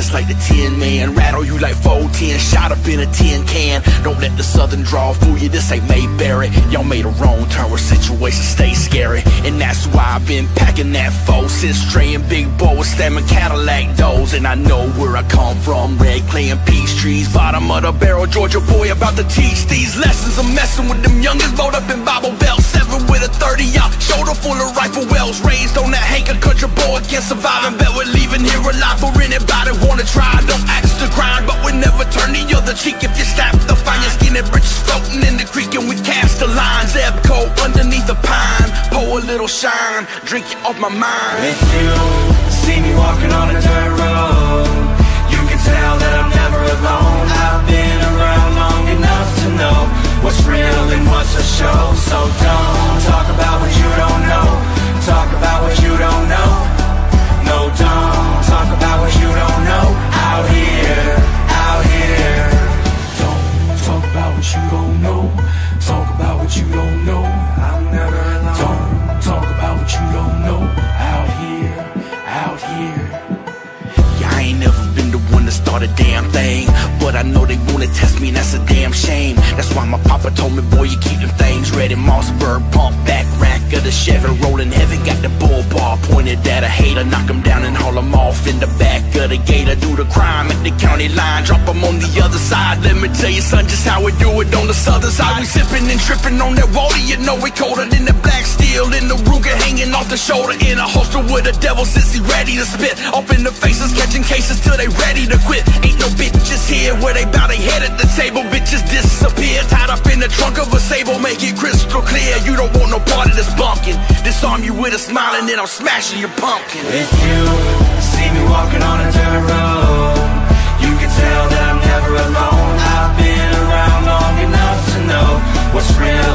it's like the Tin Man. Rattle you like 410, shot up in a tin can. Don't let the southern drawl fool you, this ain't Mayberry. Y'all made a wrong turn where situations stay scary. And that's why I've been packing that foe since Dre and Big Bo was slamming Cadillac doors. And I know where I come from, red clay and peach trees, bottom of the barrel, Georgia boy about to teach these lessons. I'm messing with them youngins, rolled up in Bible Belt 7 with a 30 out, shoulder full of rifle wells. Raised on that Hank, a country boy can't survive and bet we're leaving here alive. For anybody wanna try, don't ask to grind, but we never turn the other cheek. If you snap the fine, your skin and britches floating in the creek, and we cast the lines. Ebb cold underneath the pine, pour a little shine, drink it off my mind. If you see me walking on a dirt road, you can tell that I'm never alone. I've been around long enough to know what's real and what's a show. So don't talk about what you don't know. Talk about what you don't know. No, don't talk about what you don't know. Out here, out here. Don't talk about what you don't know. Talk about what you don't know. I'm never alone. Don't talk about what you don't know. Out here, out here. Yeah, I ain't never been the one to start a damn thing, but I know they wanna test me and that's a damn shame. That's why my papa told me, boy, you keep them things ready. Mossberg pump, back rack of the Chevy, rolling heavy. Got the bull bar pointed at a hater, knock him down and haul him off in the back of the gator. Do the crime at the county line, drop him on the other side. Let me tell you, son, just how we do it on the southern side. We sipping and tripping on that water, you know we colder than the black steel. In the Ruger hanging off the shoulder, in a holster with a devil since he ready to spit. Off in the faces, catching cases till they ready to quit. Ain't no bitches here where they bow their head at the table. Bitches disappear, tied up in the trunk of a Sable. Make it crystal clear, you don't want no part of this bumpkin. Disarm you with a smile and then I'm smashing your pumpkin. If you see me walking on a dirt road, you can tell that I'm never alone. I've been around long enough to know what's real